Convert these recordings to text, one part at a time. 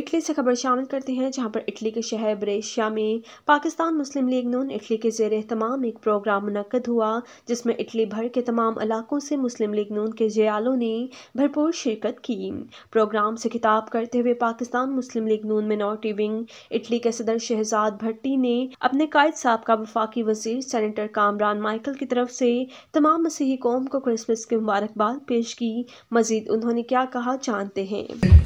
Italy से खबर शामिल करते हैं, जहां पर इटली के शहर ब्रेशिया में पाकिस्तान मुस्लिम लीग नून इटली के ज़ेर एहतमाम एक प्रोग्राम मुनक्कद हुआ, जिसमें इटली भर के तमाम इलाकों से मुस्लिम लीग नून के जयालों ने भरपूर शिरकत की। प्रोग्राम से खिताब करते हुए Pakistan Muslim League Noon minority wing Italy के सदर शहजाद भट्टी ने अपने कायद साहब का वफाकी वजीर सेनेटर कामरान माइकल की तरफ से तमाम मसीही कौम को क्रिसमस की मुबारकबाद पेश की। मजीद उन्होंने क्या कहा, जानते हैं।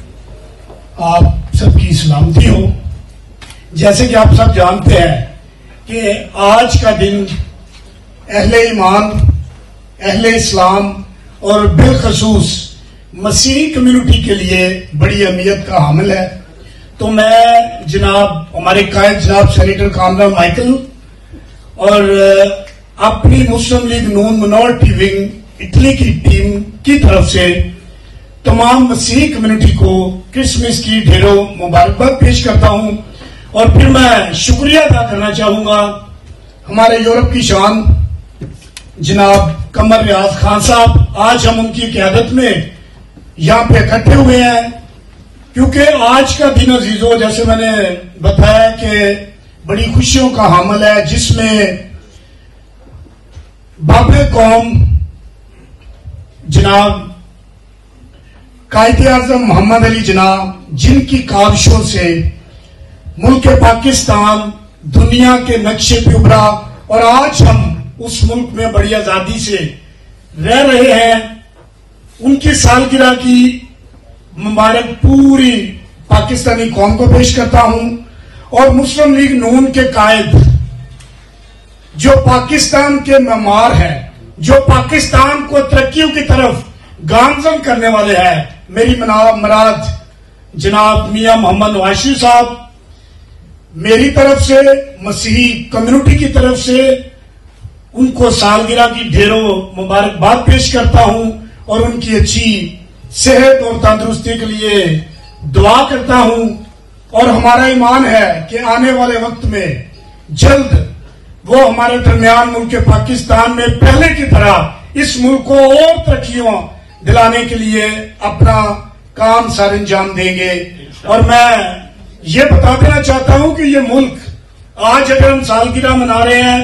आप सबकी सलामती हो। जैसे कि आप सब जानते हैं कि आज का दिन अहले ईमान, अहले इस्लाम और बिलखसूस मसीही कम्युनिटी के लिए बड़ी अहमियत का हामिल है। तो मैं जनाब हमारे कायद जनाब सेनेटर कामरान माइकल और अपनी Muslim League Noon minority wing Italy की टीम की तरफ से तमाम मसीही कम्युनिटी को क्रिसमस की ढेरों मुबारकबाद पेश करता हूं। और फिर मैं शुक्रिया अदा करना चाहूंगा हमारे यूरोप की शान जनाब कमर रियाज खान साहब। आज हम उनकी क़यादत में यहां पे इकट्ठे हुए हैं, क्योंकि आज का दिन अजीजों, जैसे मैंने बताया कि बड़ी खुशियों का हामिल है, जिसमें बाबे कौम जनाब कायदे आज़म मोहम्मद अली जनाब, जिनकी काविशों से मुल्क पाकिस्तान दुनिया के नक्शे पे उभरा और आज हम उस मुल्क में बड़ी आजादी से रह रहे हैं, उनकी सालगिरह की मुबारक पूरी पाकिस्तानी कौम को पेश करता हूं। और मुस्लिम लीग नून के कायद जो पाकिस्तान के मेमार हैं, जो पाकिस्तान को तरक्कियों की तरफ गामजन करने वाले हैं, मेरी मराद जनाब मियां मोहम्मद नवाशी साहब, मेरी तरफ से मसीही कम्युनिटी की तरफ से उनको सालगिरह की ढेरों मुबारकबाद पेश करता हूं और उनकी अच्छी सेहत और तंदुरुस्ती के लिए दुआ करता हूं। और हमारा ईमान है कि आने वाले वक्त में जल्द वो हमारे दरमियान मुल्क पाकिस्तान में पहले की तरह इस मुल्क को और तरक्कियों दिलाने के लिए अपना काम सर अंजाम देंगे। और मैं ये बता देना चाहता हूं कि ये मुल्क आज अगर हम सालगिरह मना रहे हैं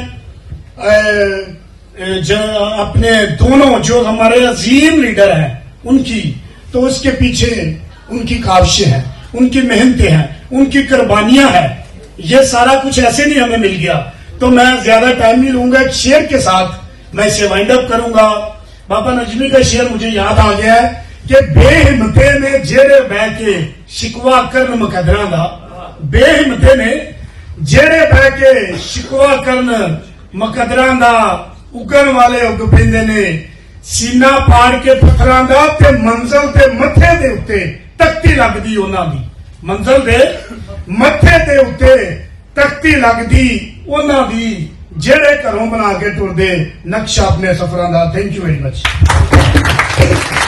अपने दोनों जो हमारे अजीम लीडर हैं उनकी, तो उसके पीछे उनकी काविशें हैं, उनकी मेहनतें हैं, उनकी कुर्बानियां हैं। ये सारा कुछ ऐसे नहीं हमें मिल गया। तो मैं ज्यादा टाइम नहीं लूंगा, एक शेर के साथ मैं इसे वाइंड अप करूंगा। बाबा नजमी का शेर मुझे याद आ गया है कि बेहिम्मते ने जेड़े बह के शिकवा करन मुकदरा दा, बेहिम्मते ने जेड़े बह के शिकवा करन मुकदरा दा, उगन वाले उग पेंदे ने सीना पाड़ के पत्थरां दा, ते मंजिल ते मथे दे उत्ते तख्ती लगदी उन्हां दी, मंजिल दे मथे दे उत्ते तख्ती लगदी उन्हां दी, जेड़े घरों बना के टुरदे नक्शा अपने सफरां दा। Thank you very much.